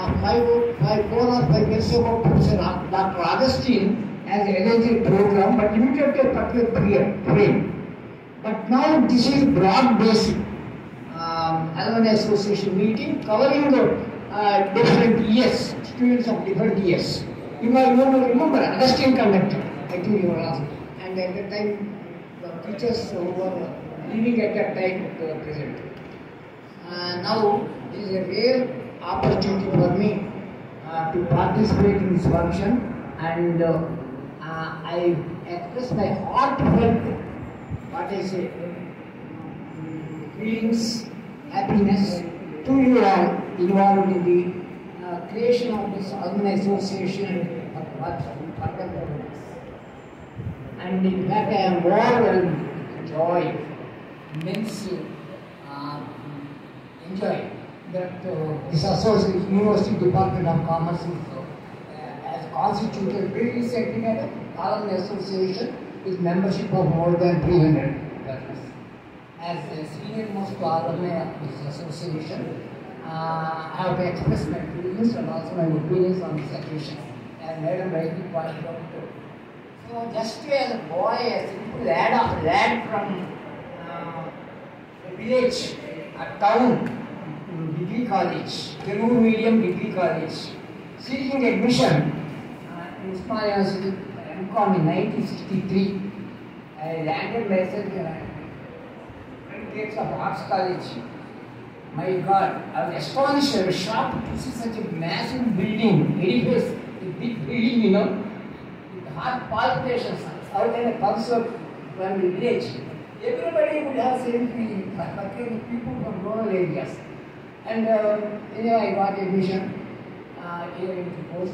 4 or 5 years ago, Professor Dr. Augustine has arranged a program, but limited to a particular frame. But now this is broad-based Alumni Association meeting covering different years, students of different years. You may remember Augustine conducted, I think you were asked. And at that time, the teachers who were living at that time were present. Now, it is a rare opportunity for me to participate in this function, and I express my heartfelt, what I say, feelings, happiness to you all involved in the creation of this Alumni Association for and in fact I am overwhelmed with joy, immense enjoy that this association, University Department of Commerce has constituted very recently an Alumni Association with membership of more than 300 persons. As the senior most alumni of this association, I have to express my feelings and also my opinions on this occasion. And Madam rightly pointed out too. So just as a boy, a simple lad from a village, a town, degree college, Telugu medium degree college, seeking admission in Osmania MCOM in 1963. I landed myself in gates of Arts College. My God, I was astonished, I was shocked to see such a massive building, edifice, a big building, with heart palpitations, how can a concert from the village? Everybody would have same feeling, particularly people from rural areas. And I got admission here in the post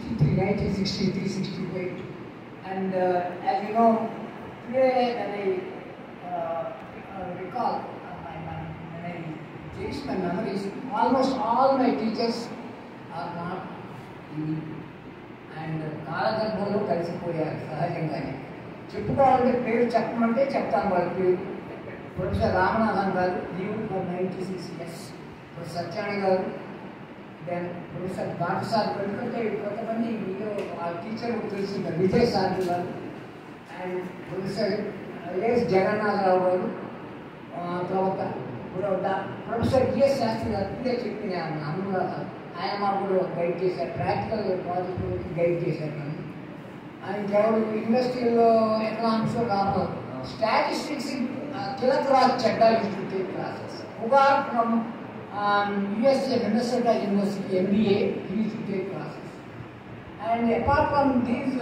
1963, 65. And as you know, today when I recall, when I chase my memories, almost all my teachers are not in. And కాలగర్భంలో కలిసిపోయారు సహజంగానే. చెప్పుకోవాలంటే పేరు చెప్పమంటే చెప్తాను వాళ్ళ పేరు. Professor Ramanathan garu, leave for 96 years. Professor Satyana garu, then professor Batasar ఎందుకంటే కొంతమంది ఆ టీచర్ తెలుసుంటారు, Vijay sir garu, and professor S Jagannatharao garu, తర్వాత ప్రొఫెసర్ జిఎస్ శాస్త్రి గారు ఇప్పుడే చెప్పిన అనురాధ, ఆయన మాకు గైడ్ చేశారు, ప్రాక్టికల్ ప్రాజెక్ట్ గైడ్ చేశారు నన్ను. ఇంకెవరు ఇండస్ట్రియల్ ఎకనామిక్స్ కాదు, statistics Tilak Raj Chadda used to take classes. Ugar from USA, Minnesota University, MBA, he used to take classes. And apart from these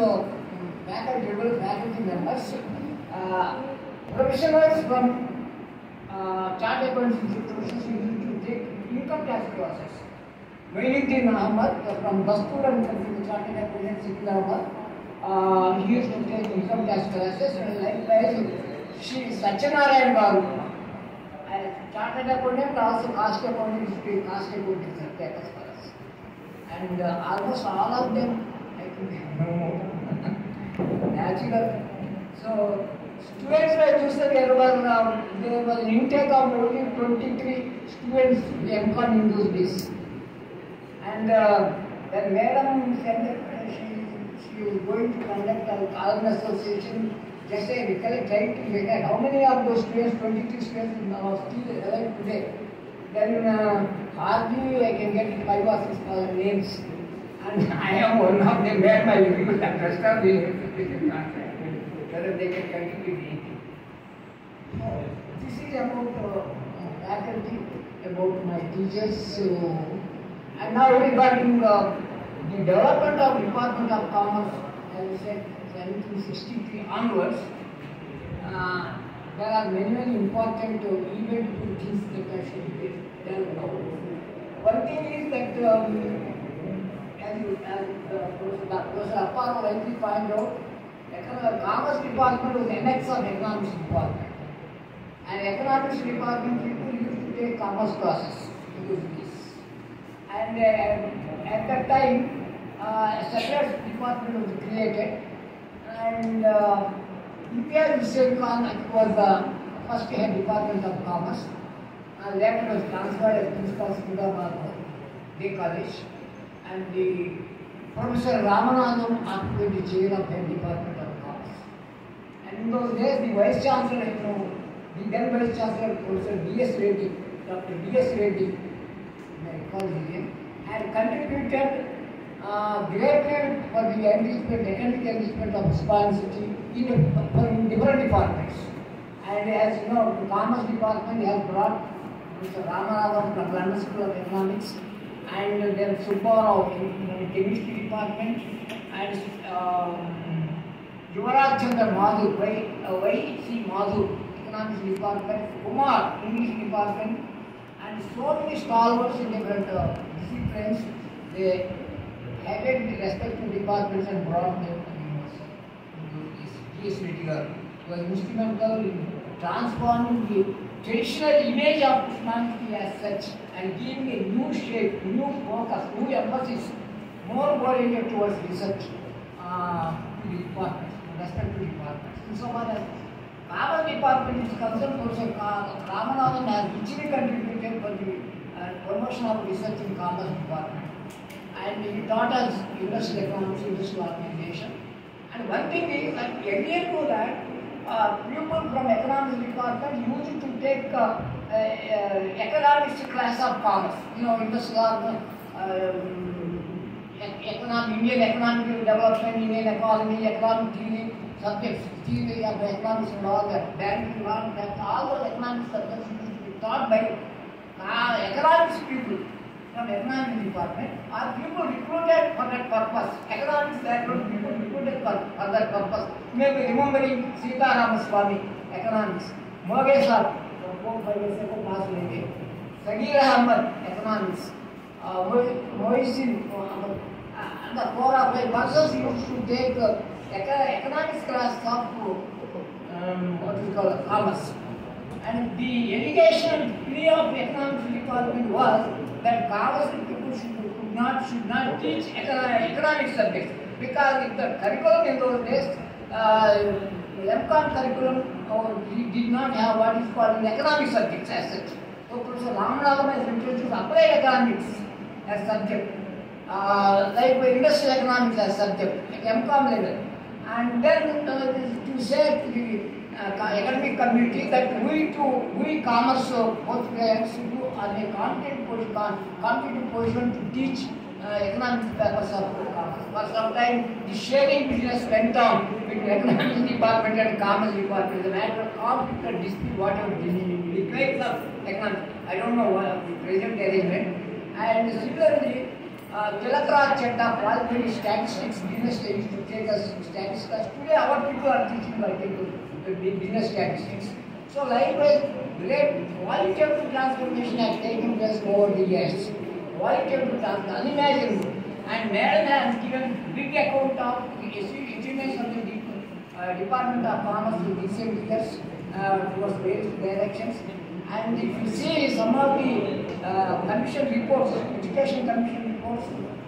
faculty members, professionals from chartered accountants institutions used to take income tax classes. Mainuddin Ahmad from Bastur and Chartered Accountants in Hyderabad, he used to take income tax classes, and likewise Satyanarayan Garu, chartered accountant, also cost accountant, cost accountant status for us. And almost all of them, I think, natural. So, students were usually there was an intake of only 23 students MCOM in those days. And then Madam said that she was going to conduct an Alumni Association. Just I recollect right, how many of those students, 23 students, are still alive today? Then hardly I can get 5 or 6 names. And I am one of them where my people that rest of the whether they can continue the this is about faculty, about my teachers. And now regarding the development of Department of Commerce, as I said, 1763 onwards, there are many important eventful things that should be done now. One thing is that, as Professor Appar rightly pointed out, Commerce Department was the annex of Economics Department. And Economics Department people used to take commerce classes into this. And at that time, a separate department was created. And India Viswekhan was the first head Department of Commerce, and later was transferred as Principal Sundar Day College. and the Professor Ramanathan occupied the chair of Head Department of Commerce. And in those days, the Vice Chancellor, the then Vice Chancellor, Professor D.S. Reddy, Dr. D.S. Reddy, I recall his name, had contributed greatly for the economic enrichment of Osmania city in different departments. And as you know, the Commerce Department has brought Mr. Ramanathan from London School of Economics, and then Subbarao in the Chemistry Department, and Yuvaraj Chandra Madhu, Y.C. Madhu, Economics Department, Kumar, English Department, and so many stalwarts in different disciplines. They headed the respective departments and brought them to the university. This GS was instrumental in transforming the traditional image of humanity as such and giving a new shape, new focus, new emphasis, more oriented towards research to the departments, to respective departments. And so far as Commerce Department is concerned, also Ramanathan has richly contributed for the promotion of research in Commerce Department. And he taught us industrial economics, industrial organization. And one thing is that earlier to that, people from economics department used to take economics class of commerce. Industrial Indian economic development, Indian economy, economic theory subjects, theory of economics and all that. Banking, all those economic subjects used to be taught by economics people from economics department, or people recruited for that purpose. Economics background people recruited for that purpose. You may be remembering Sita Ramaswamy, economics. Mogesar, from 4-5 years ago, passed away. Sagir Ahmad, economics. Moisin, and the 4 or 5 persons used to take economics class of what is called commerce. And the education theory of economics department was that commerce people should not teach economic subjects, because if the curriculum in those days, MCOM curriculum did not have what is called an economic subjects as such. So Professor Ramanathan has introduced applied economics as subject, like industrial economics as subject, like MCOM level. And then to say to the academic community that we commerce both players should do on a competent position to teach economic purpose of commerce. For some time, the sharing business went on between economics department and commerce department. The matter of conflict and dispute, whatever the grades of economics. I don't know what the present arrangement. And similarly, Tilakra Chetta, qualified statistics, business used to take us statistics. Today, our people are teaching by business statistics. So, likewise, great qualitative transformation has taken place over the years. Qualitative transformation, unimaginable. And Madam has given big account of the achievements of the Department of Commerce in recent years towards various directions. And if you see some of the commission reports, education commission reports,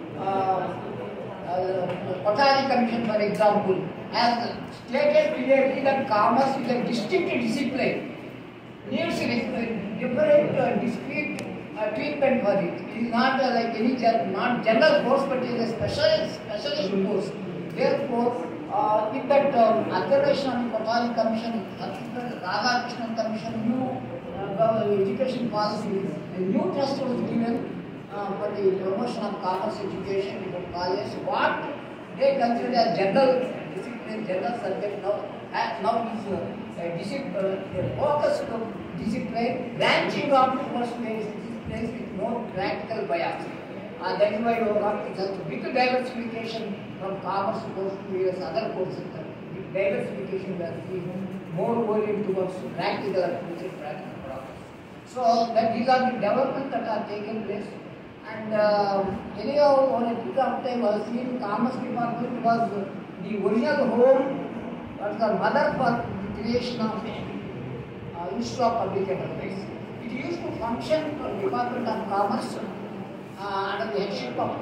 Kothari Commission, for example, has stated clearly that commerce is a distinct discipline, needs different discrete treatment for it. It is not like any not general course, but it is a specialist course. Therefore, with that observation of the Kothari Commission, subsequent Ramakrishna Commission, new education policy, a new trust was given for the promotion of commerce education in the colleges. What they consider as general discipline, general subject now is a focus of discipline, branching out towards various disciplines with more practical bias. That is why we got such big diversification from commerce course to various other courses. Big diversification was more oriented towards practical and future practical problems. So that these are the developments that are taking place. And anyhow, on a period of time, I was seeing Commerce Department was the original home, was the mother for the creation of Institute of Public Enterprise. It used to function for the Department of Commerce under the headship of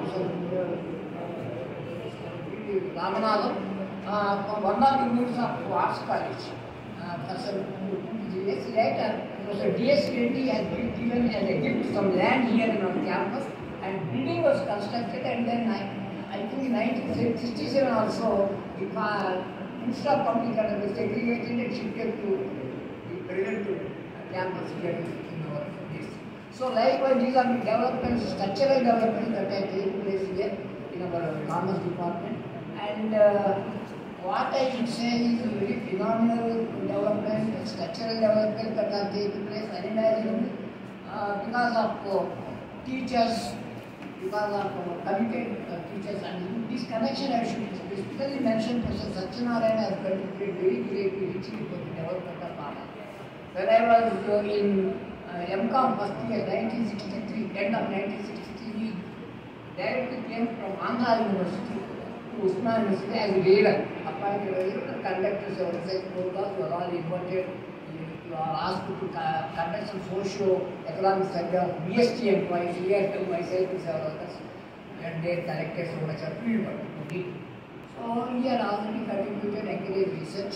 Ramanathan, one of the rooms of Arts College. For some years later, Professor D.S. Reddy has been given as a gift some land here on campus and building was constructed, and then I think in 1967 also, instead of public it was segregated and shifted to the present campus here in our place. So likewise, these are the developments, structural developments that are taking place here in our commerce department. And what I should say is very phenomenal development, structural development that are taking place unimaginable because of teachers, because of committed teachers. And this connection I should specifically mention Professor Satyanarayana has contributed very greatly richly for the development of commerce. When I was in MCOM first year, 1963, end of 1963, we directly came from Andhra University to Osmania University as a leader, appointed as a conductors of research programs. You are all invited. You are asked to conduct some socio-economic survey of BST employees, here to myself and several others, and they collected so much of field work to do. So he had already contributed encouraged research.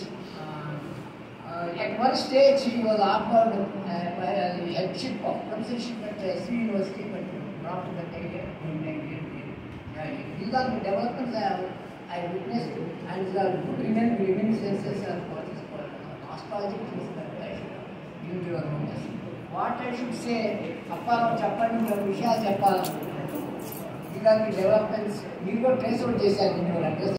At one stage, he was offered by the headship of professorship at SV University, but dropped that idea in 1980. These are the developments I witnessed, and these are good reminiscences of what is called nostalgic things that I should give to your notice. What I should say, apart from Japan, these are the developments, you got trace out in your address.